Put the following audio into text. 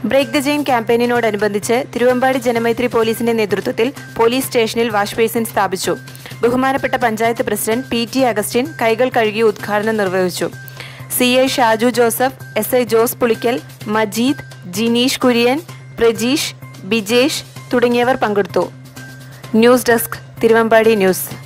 Break the chain ക്യാമ്പയിനോടനുബന്ധിച്ച് തിരുവമ്പാടി ജനമൈത്രി പോലീസിന്റെ നേതൃത്വത്തിൽ പോലീസ് സ്റ്റേഷനിൽ വാഷ് ബേസിൻ സ്ഥാപിച്ചു. ബഹുമാനപ്പെട്ട പഞ്ചായത്ത് പ്രസിഡന്റ് പി.ടി. അഗസ്റ്റിൻ കൈകൾ കഴുകി ഉദ്ഘാടനം നിർവഹിച്ചു. സി.ഐ. ഷാജു ജോസഫ്, എസ്.ഐ. ജോസ് പുളിക്കൽ, മജീദ്, ജിനീഷ് കുര്യൻ, പ്രജീഷ്, ബിജേഷ് തുടങ്ങിയവർ പങ്കെടുത്തു. News desk, Thiruvambady news.